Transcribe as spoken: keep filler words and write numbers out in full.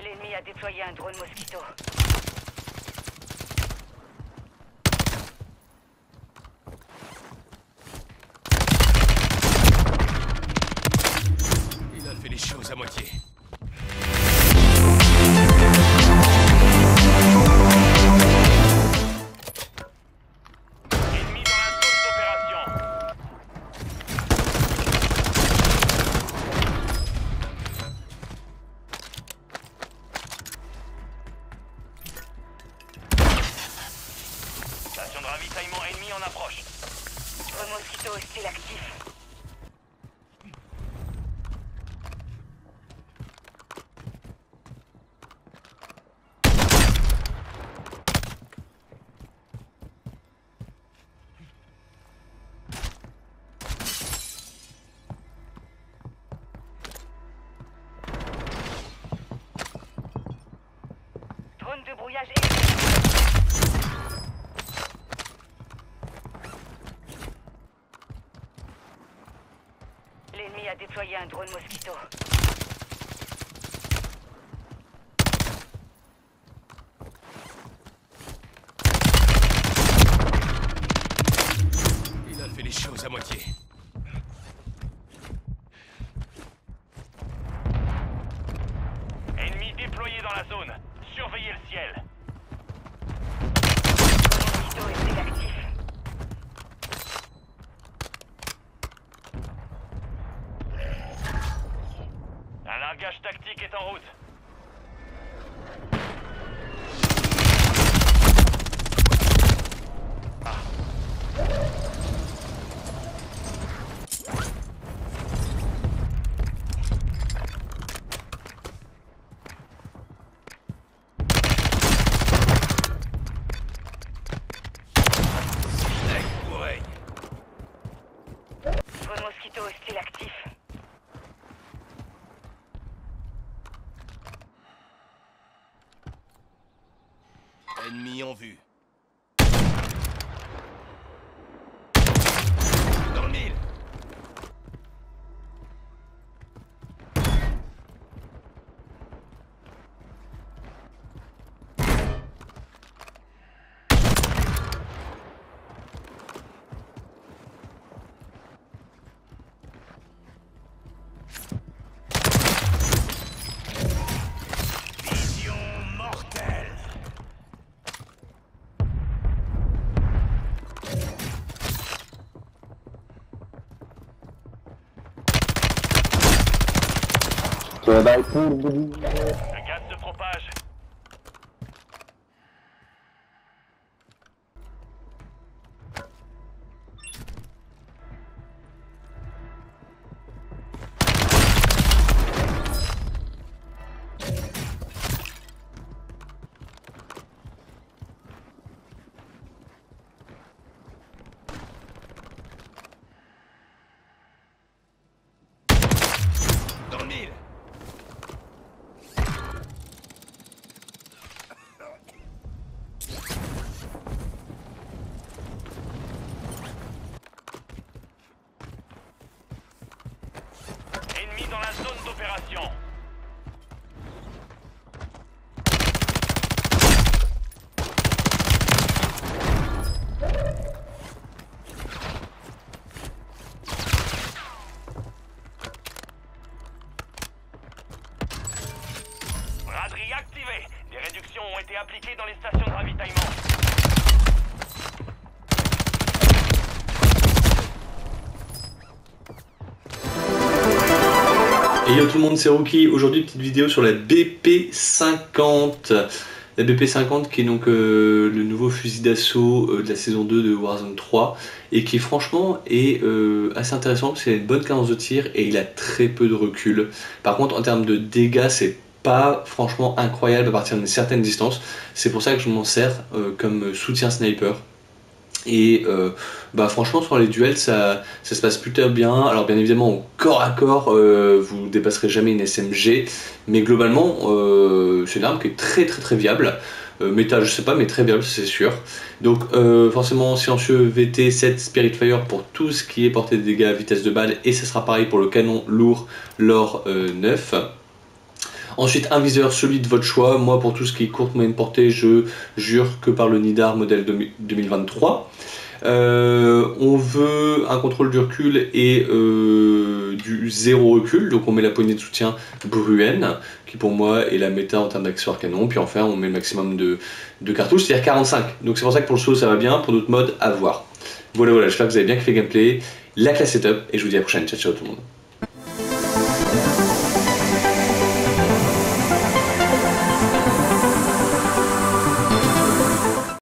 L'ennemi a déployé un drone Mosquito. Il a fait les choses à moitié. Ennemi dans la zone d'opération. Station de ravitaillement ennemi en approche. Drone Mosquito hostile actif. Drone de brouillage exécuté. L'ennemi a déployé un drone Mosquito. Il a fait les choses à moitié. Ennemi déployé dans la zone. Surveillez le ciel. Mosquito hostile actif. Un largage tactique est en route. Ouais. Drone Mosquito hostile actif. Ennemi en vue. Dans le mille. Vision mortelle. So dai turbo di... Le gaz se propage. Dans le mille. Ennemi dans la zone d'opération. Braderie activée. Des réductions ont été appliquées dans les stations de ravitaillement. Et yo tout le monde, c'est Rookie. Aujourd'hui, petite vidéo sur la B P cinquante. La B P cinquante qui est donc euh, le nouveau fusil d'assaut euh, de la saison deux de Warzone trois et qui franchement est euh, assez intéressant parce qu'il a une bonne cadence de tir et il a très peu de recul. Par contre, en termes de dégâts, c'est pas franchement incroyable à partir d'une certaine distance. C'est pour ça que je m'en sers euh, comme soutien sniper. Et euh, bah franchement sur les duels ça, ça se passe plutôt bien. Alors bien évidemment au corps à corps euh, vous ne dépasserez jamais une S M G, mais globalement euh, c'est une arme qui est très très très viable. euh, méta je sais pas mais très viable c'est sûr. Donc euh, forcément silencieux V T sept Spirit Fire pour tout ce qui est portée de dégâts, vitesse de balle, et ça sera pareil pour le canon lourd L O R euh, neuf. Ensuite, un viseur, celui de votre choix. Moi, pour tout ce qui est courte moyenne portée, je jure que par le Nidar modèle deux mille vingt-trois. Euh, on veut un contrôle du recul et euh, du zéro recul, donc on met la poignée de soutien Bruen, qui pour moi est la méta en termes d'accessoires canon, puis enfin on met le maximum de, de cartouches, c'est-à-dire quarante-cinq. Donc c'est pour ça que pour le saut ça va bien, pour d'autres modes à voir. Voilà, voilà, j'espère que vous avez bien kiffé le gameplay, la classe est top, et je vous dis à la prochaine, ciao ciao tout le monde.